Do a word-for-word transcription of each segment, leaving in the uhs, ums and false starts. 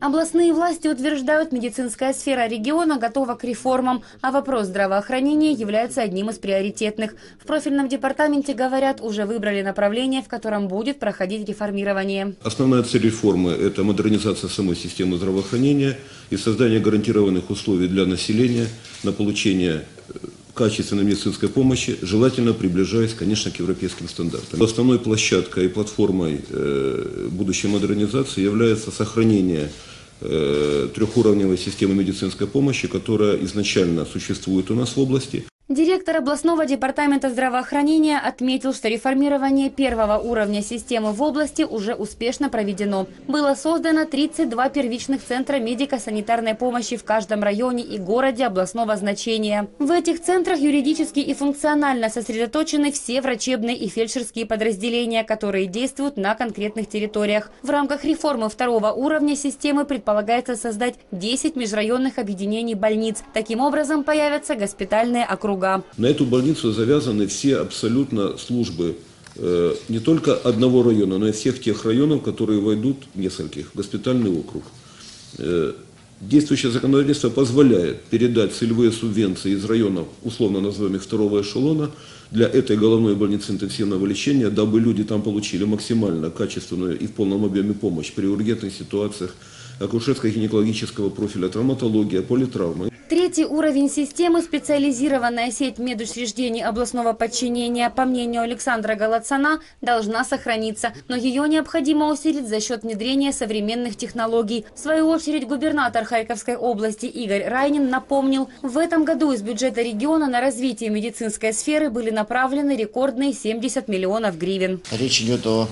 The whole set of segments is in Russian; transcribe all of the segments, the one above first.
Областные власти утверждают, медицинская сфера региона готова к реформам, а вопрос здравоохранения является одним из приоритетных. В профильном департаменте говорят, уже выбрали направление, в котором будет проходить реформирование. Основная цель реформы – это модернизация самой системы здравоохранения и создание гарантированных условий для населения на получение качественной медицинской помощи, желательно приближаясь, конечно, к европейским стандартам. Основной площадкой и платформой будущей модернизации является сохранение трехуровневой системы медицинской помощи, которая изначально существует у нас в области. Директор областного департамента здравоохранения отметил, что реформирование первого уровня системы в области уже успешно проведено. Было создано тридцать два первичных центра медико-санитарной помощи в каждом районе и городе областного значения. В этих центрах юридически и функционально сосредоточены все врачебные и фельдшерские подразделения, которые действуют на конкретных территориях. В рамках реформы второго уровня системы предполагается создать десять межрайонных объединений больниц. Таким образом появятся госпитальные округа. На эту больницу завязаны все абсолютно службы э, не только одного района, но и всех тех районов, которые войдут, нескольких, в госпитальный округ. Э, действующее законодательство позволяет передать целевые субвенции из районов, условно называемых второго эшелона, для этой головной больницы интенсивного лечения, дабы люди там получили максимально качественную и в полном объеме помощь при ургентных ситуациях акушерско-гинекологического профиля, травматология, политравмы. Третий уровень системы, специализированная сеть медучреждений областного подчинения, по мнению Александра Голодцана, должна сохраниться, но ее необходимо усилить за счет внедрения современных технологий. В свою очередь, губернатор Харьковской области Игорь Райнин напомнил, в этом году из бюджета региона на развитие медицинской сферы были направлены рекордные семьдесят миллионов гривен. Речь идет о,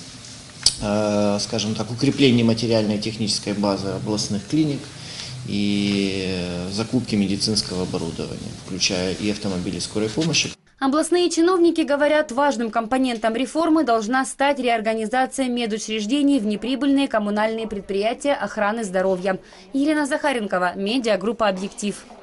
э, скажем так, укреплении материальной и технической базы областных клиник и закупки медицинского оборудования, включая и автомобили скорой помощи. Областные чиновники говорят, важным компонентом реформы должна стать реорганизация медучреждений в неприбыльные коммунальные предприятия охраны здоровья. Елена Захаренкова, медиагруппа «Объектив».